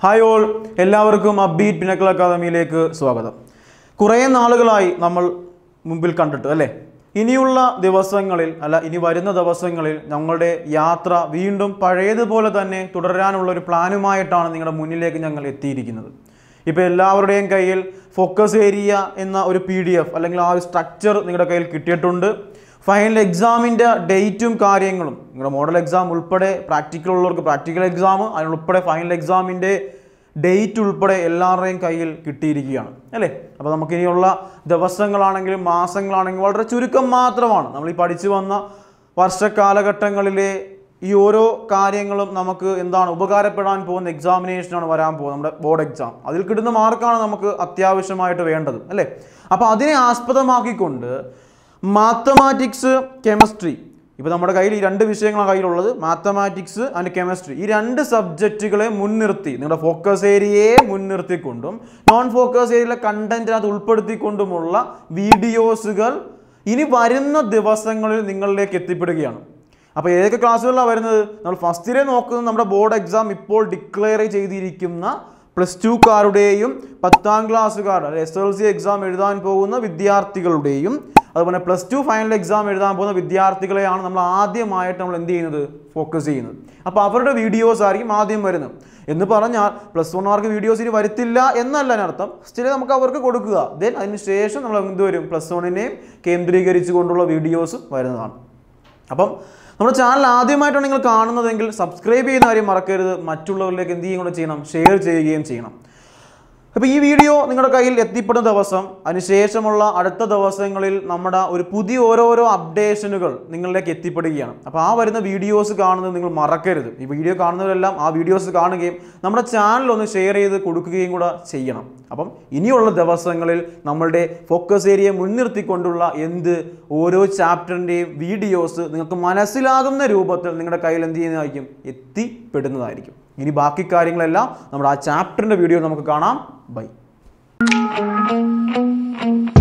Hi all, എല്ലാവർക്കും അപ്ബീറ്റ് പിന്നക്കിൾ അക്കാദമിയിലേക്ക് സ്വാഗതം. കുറേ നാളുകളായി നമ്മൾ മുമ്പിൽ കണ്ടിട്ട് അല്ലേ? ഇനിയുള്ള ദിവസങ്ങളിൽ ഇനി വരുന്ന ദിവസങ്ങളിൽ ഞങ്ങളുടെ യാത്ര വീണ്ടും പഴയതുപോലെ തന്നെ തുടരാനുള്ള ഒരു പ്ലാനുമായിട്ടാണ് നിങ്ങളുടെ മുന്നിലേക്ക് ഞങ്ങൾ എത്തിയിരിക്കുന്നത്. ഇപ്പോൾ എല്ലാവരുടെയും കയ്യിൽ ഫോക്കസ് ഏരിയ എന്ന ഒരു PDF അല്ലെങ്കിൽ ആ ഒരു സ്ട്രക്ചർ നിങ്ങളുടെ കയ്യിൽ കിട്ടിയിട്ടുണ്ട്. ഫൈനൽ എക്സാമിൻ്റെ ഡേറ്റും കാര്യങ്ങളും നിങ്ങളുടെ മോഡൽ എക്സാം ഉൾപ്പെടെ പ്രാക്ടിക്കൽ ഉള്ളവർക്ക് പ്രാക്ടിക്കൽ എക്സാം അതിനുൾപ്പെടെ ഫൈനൽ എക്സാമിൻ്റെ ഡേറ്റ് ഉൾപ്പെടെ എല്ലാവരുടെയും കയ്യിൽ കിട്ടിയിരിക്കുകയാണ് അല്ലേ? അപ്പോൾ നമുക്കിനിയുള്ള ദിവസങ്ങളാണെങ്കിലും മാസങ്ങളാണെങ്കിലും വളരെ ചുരുക്കം മാത്രമാണ്. നമ്മൾ ഈ പഠിച്ചു വന്ന വർഷക്കാലഘട്ടങ്ങളിലെ ഈ ഓരോ കാര്യങ്ങളും നമുക്ക് ഉപകാരപ്പെടാൻ പോകുന്ന എക്സാമിനേഷനാണ് വരാൻ പോകുന്നത്, നമ്മുടെ ബോർഡ് എക്സാം. അതിൽ കിട്ടുന്ന മാർക്കാണ് നമുക്ക് അത്യാവശ്യമായിട്ട് വേണ്ടത് അല്ലേ? അപ്പോൾ അതിനെ ആസ്പദമാക്കിക്കൊണ്ട് മാത്തമാറ്റിക്സ്, കെമിസ്ട്രി, ഇപ്പോൾ നമ്മുടെ കയ്യിൽ ഈ രണ്ട് വിഷയങ്ങളാണ് കയ്യിലുള്ളത്, മാത്തമാറ്റിക്സ് ആൻഡ് കെമിസ്ട്രി. ഈ രണ്ട് സബ്ജക്റ്റുകളെ മുൻനിർത്തി നിങ്ങളുടെ ഫോക്കസ് ഏരിയയെ മുൻനിർത്തിക്കൊണ്ടും നോൺ ഫോക്കസ് ഏരിയയിലെ കണ്ടന്റിനകത്ത് ഉൾപ്പെടുത്തിക്കൊണ്ടുമുള്ള വീഡിയോസുകൾ ഇനി വരുന്ന ദിവസങ്ങളിൽ നിങ്ങളിലേക്ക് എത്തിപ്പെടുകയാണ്. അപ്പോൾ ഏതൊക്കെ ക്ലാസ്സുകളിലാണ് വരുന്നത്? നമ്മൾ ഫസ്റ്റിലെ നോക്കുന്നത് നമ്മുടെ ബോർഡ് എക്സാം ഇപ്പോൾ ഡിക്ലെയർ ചെയ്തിരിക്കുന്ന +2കാരുടെയും 10ാം ക്ലാസ്സുകാരുടെ SSLC എക്സാം എഴുതാൻ പോകുന്ന വിദ്യാർത്ഥികളുടെയും അതുപോലെ +2 ഫൈനൽ എക്സാം എഴുതാൻ പോകുന്ന വിദ്യാർത്ഥികളെയാണ് നമ്മൾ ആദ്യമായിട്ട് നമ്മൾ എന്ത് ചെയ്യുന്നത്? ഫോക്കസ് ചെയ്യുന്നത്. അപ്പോൾ അവരുടെ വീഡിയോസ് ആയിരിക്കും ആദ്യം വരുന്നത്. എന്ന് പറഞ്ഞാൽ +1മാർക്ക് വീഡിയോസ് ഇനി വരുത്തില്ല എന്നല്ല അതിനർത്ഥം. സ്റ്റിൽ നമുക്ക് അവർക്ക് കൊടുക്കുക. ദെൻ അതിനുശേഷം നമ്മൾ എന്ത് വരും? +1നെയും കേന്ദ്രീകരിച്ചു കൊണ്ടുള്ള വീഡിയോസ് വരുന്നതാണ്. അപ്പം നമ്മുടെ ചാനൽ ആദ്യമായിട്ടാണ് നിങ്ങൾ കാണുന്നതെങ്കിൽ സബ്സ്ക്രൈബ് ചെയ്യുന്ന കാര്യം മറക്കരുത്. മറ്റുള്ളവരിലേക്ക് എന്ത് ചെയ്യുകയും ചെയ്യണം? ഷെയർ ചെയ്യുകയും ചെയ്യണം. അപ്പോൾ ഈ വീഡിയോ നിങ്ങളുടെ കയ്യിൽ എത്തിപ്പെടുന്ന ദിവസം അതിനുശേഷമുള്ള അടുത്ത ദിവസങ്ങളിൽ നമ്മുടെ ഒരു പുതിയ ഓരോരോ അപ്ഡേഷനുകൾ നിങ്ങളിലേക്ക് എത്തിപ്പെടുകയാണ്. അപ്പോൾ ആ വരുന്ന വീഡിയോസ് കാണുന്നത് നിങ്ങൾ മറക്കരുത്. ഈ വീഡിയോ കാണുന്നവരെല്ലാം ആ വീഡിയോസ് കാണുകയും നമ്മുടെ ചാനൽ ഒന്ന് ഷെയർ ചെയ്ത് കൊടുക്കുകയും കൂടെ ചെയ്യണം. അപ്പം ഇനിയുള്ള ദിവസങ്ങളിൽ നമ്മളുടെ ഫോക്കസ് ഏരിയയെ മുൻനിർത്തിക്കൊണ്ടുള്ള ഓരോ ചാപ്റ്ററിൻ്റെയും വീഡിയോസ് നിങ്ങൾക്ക് മനസ്സിലാകുന്ന രൂപത്തിൽ നിങ്ങളുടെ കയ്യിൽ എന്ത് ചെയ്യുന്നതായിരിക്കും? എത്തിപ്പെടുന്നതായിരിക്കും. ഇനി ബാക്കി കാര്യങ്ങളെല്ലാം നമ്മുടെ ആ ചാപ്റ്ററിൻ്റെ വീഡിയോ നമുക്ക് കാണാം. ബൈ.